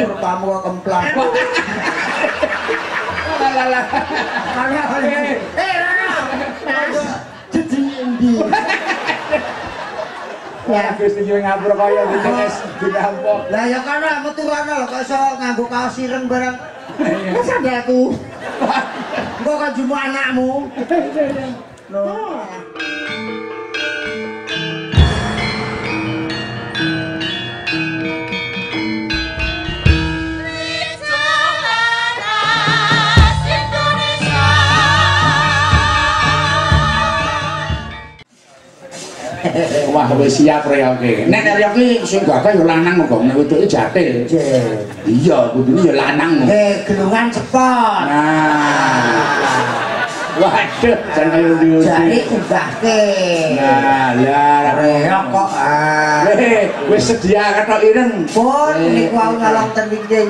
Tamu kemplang. Lah. Rana. Jadi endi? Ya Gusti yo ngapura kaya wis dirampok. Lah ya kana metu kana lho kok iso nganggo kaos ireng barang. Wis ada aku. Engko kan jumu anakmu. Loh. Wah wis siap reoke. Nek reoke sing gagah ya lanang kok nek wedoke jate. Iya, kudune ya lanang. Gelungan cepot. Nah. Waduh, jan kaya ndi. Jare ubahke. Nah, lah reok kok. Wis sedia kathok ireng. Pun niku wau nyolong ten wingking.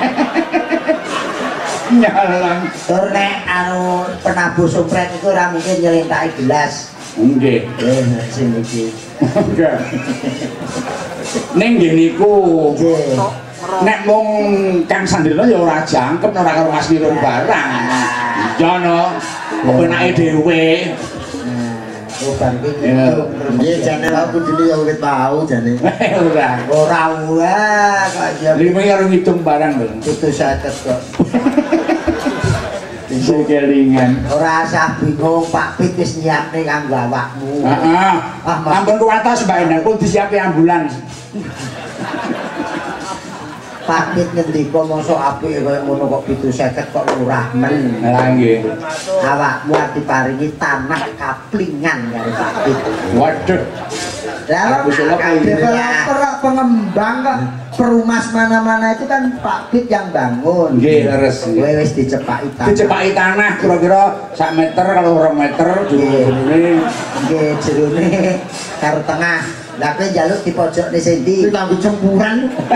Nyolong. Tur nek anu penabuh sumpret iku ora mungkin nyelentaki gelas. Nggih. Sing iki. Nggih. Ning nggih niku. Nek mung Kang Sandrina ya ora jangkep ora karo Mas Wirun barang. Iya no. Kepenake dhewe. Oh bar iki. Nggih jane aku dene ya wit mau jane. Ora wah kok ya. Lime karo ngitung barang lho. 750 kok. Iso kelingan. Ora usah bingung Pak Pit wis nyiapne kanggo awakmu. Heeh. Ampun kuwatos Mbak Endang kok disiapi ambulans. Pak Pit ngendika mosok apik kaya ngono kok 750 kok murah men. Lah nggih. Awakmu diparingi tanah kaplingan karo Pak Pit. Waduh. Lah developer pengembang kok perumas mana-mana itu kan Pak Pit yang bangun. Nggih, leres. Kowe wis dicepaki tanah. Dicepaki tanah kira-kira sak meter kalau 2 meter jerone. Nggih, jerone karo tengah. Lah kowe njaluk di pojokne sendi. Kuwi kanggo cempuran.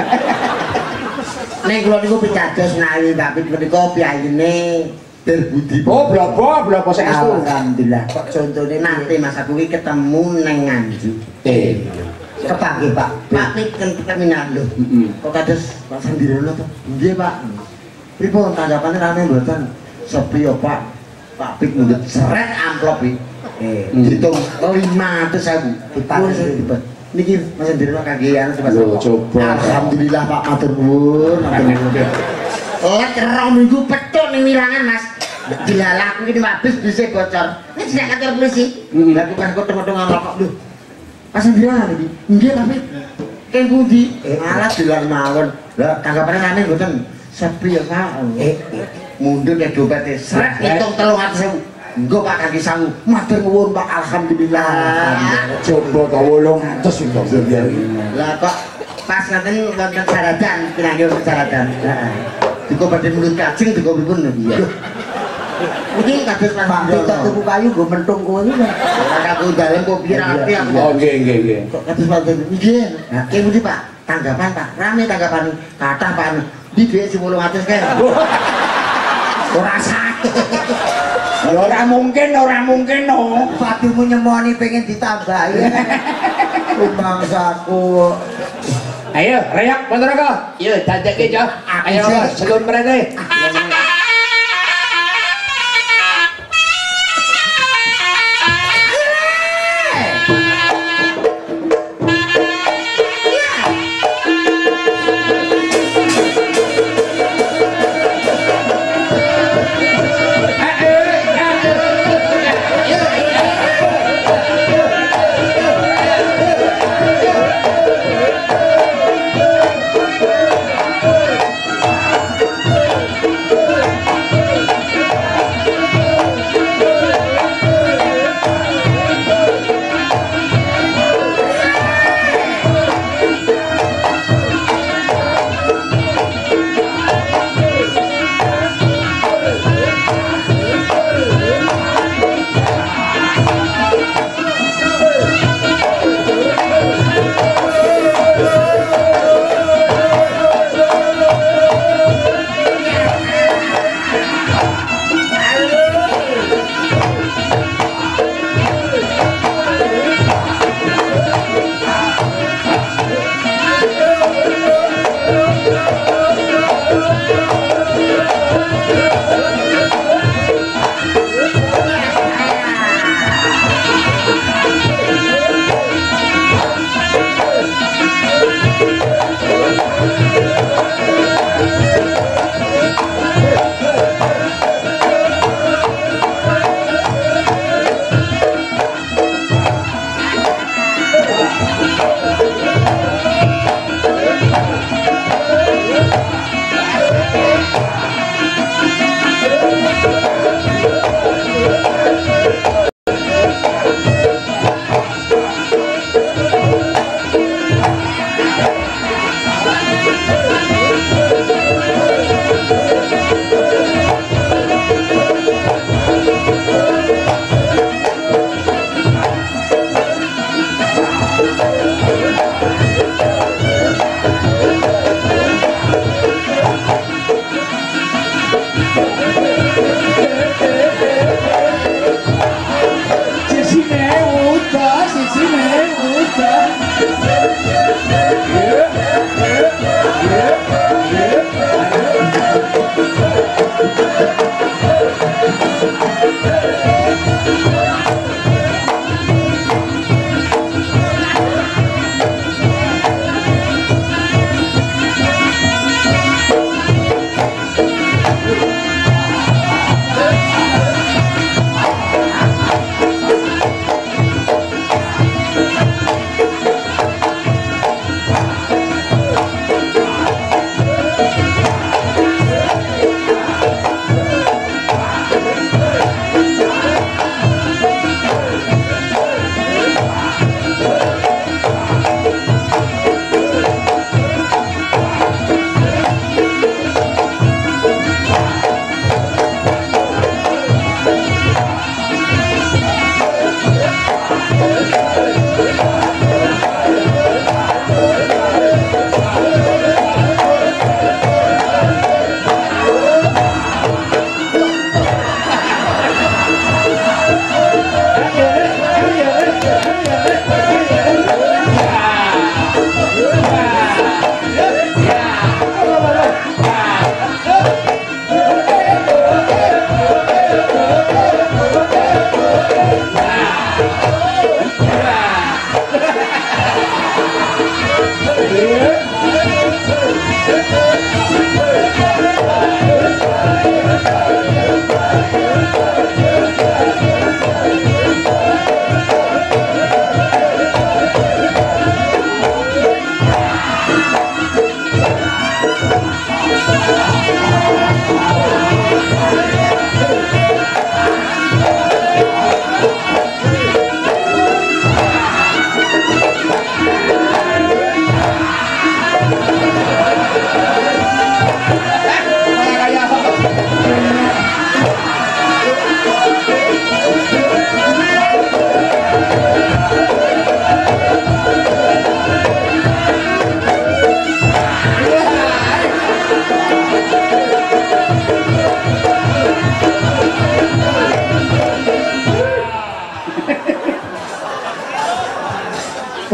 Nek kula niku pitados menawi Pak Pit menika piyayine berbudi. Oh, blopo saestu. Alhamdulillah. Kok contone nanti Mas aku iki ketemu nang Nganjuk. Kepanggih Pak. Pak Pit kan terminal lho. Kok kados Pak Sandirono to? Nggih Pak. Pripun tanggapane rame mboten? Sepi ya Pak. Pak Pit mundhut seret amplop iki. Hitung 500.000. Dipun. Niki Mas Sandirono kagian coba. Alhamdulillah Pak matur nuwun. Lek rong minggu petuk ning wilangan Mas. Dilalah aku iki habis bisa bocor. Nek tidak kantor polisi. Lah bukan kok tengok-tengok rokok lho. Pas Sandirono iki. Nggih Pak. Keng pundi? Malah dilan mawon. Lah tanggapane ngene mboten. Sepi ya Pak. Mundur ya dompete. Sret hitung 300.000. Engko Pak kaki sangu. Matur nuwun Pak. Alhamdulillah. Coba to 800 itu biar. Lah kok pas ngaten wonten syaratan, kirangga syaratan. Heeh. Diko badhe mulut kajeng diko pripun iya. Iki kados Pak Pit tuku kayu nggo mentung kowe iki. Ora aku dalem kok piye ati aku. Oh nggih. Kok kados Pak Pit iki. Ki pundi Pak? Tanggapan Pak. Rame tanggapan kathah Pak. Di dhuwit 800 kae. Ora sakit. Ya ora mungkin no. Patimu nyemoni pengen ditambahi. Bangsaku. Ayo, reyak Ponorogo. Yo dadekke yo. Ayo selun mrene.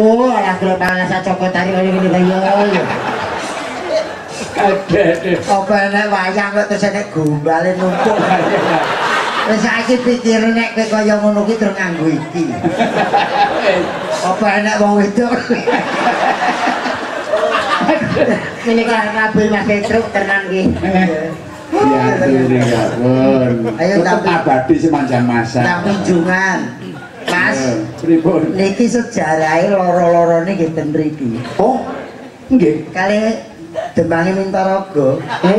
ora gelem sak cokot tari ngene kaya. Apa enek wayang kok terus enek gombale numpuk. Wis saiki pikir nek kowe kaya ngono ki terus nganggo iki. Apa enek wong wedok. Ini kan kabeh Mas Petruk tenan ki. Ya pun. Ayo tak abadi sepanjang masa. Tak kunjungan. Mas, pripun? niki sejarahe loro-lorone nggih ten mriki. Oh, nggih. Kali Dembange Mintaraga.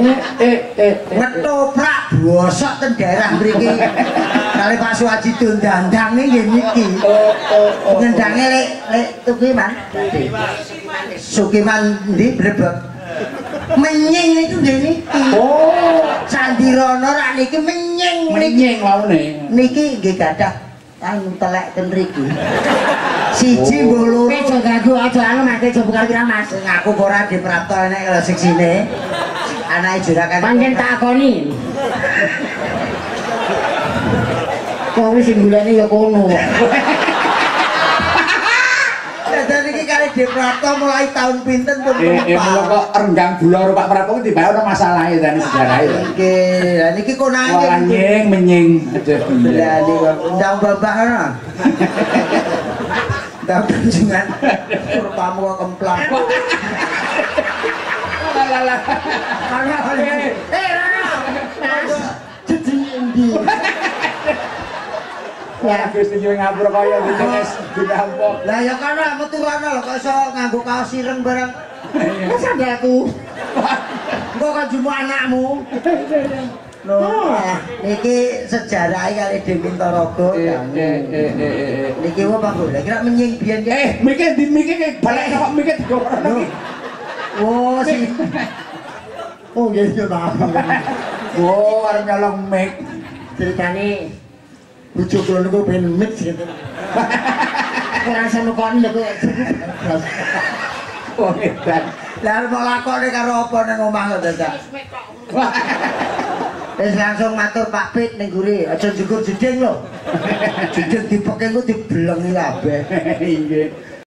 Metoprak bosok ten daerah mriki. Kali Pak Suwaji Dondandang nggih niki. Ngendange lek Tukiman. Sukiman ndi Brebek. Menying niku nggih niki. Oh, Sandirana rak niki menying waune. Niki nggih gadah anu telek ten mriki. Siji mbok loro. Aja ganggu aja anu Mas, aja buka pirang Mas. Ngaku ora diprapto enek kalau siksine. Anake juragan. Pancen takoni. Kok wis gulane ya kono. Dadi iki kali diprapto mulai tahun pinten pun. Mula kok renggang gula karo Pak Prabowo tiba ono masalahe tani sejarahe. Nggih, lah niki konange. Nying menying aja Belani ndang babak ana. Ndang kunjungan rupamu kok kemplang. Lala. Rana. Mas. Jadi endi? Ya Gusti yo ngapura kaya wis dinampok. Lah ya kana metu kana lho kok iso nganggo kaos ireng bareng. Wis sandalku. Engko kan jumu anakmu. Loh, niki sejarah kali Dewi Mintaraga. Niki apa Pak? Lah kira menying biyen ki. Mikir di mikir balik kok mikir digorong. Oh, si. Oh, nggih yo ta. Oh, arep nyolong mik. Ceritane bojo kula niku pengen mix gitu. Ora sono kon lho kok. Oh, edan. Lah mau lakone karo apa ning omah kok dadak. Wis langsung matur Pak Pit ning guri, aja njukur jeding lho. Jeding dipeke engko dibelengi kabeh. Nggih.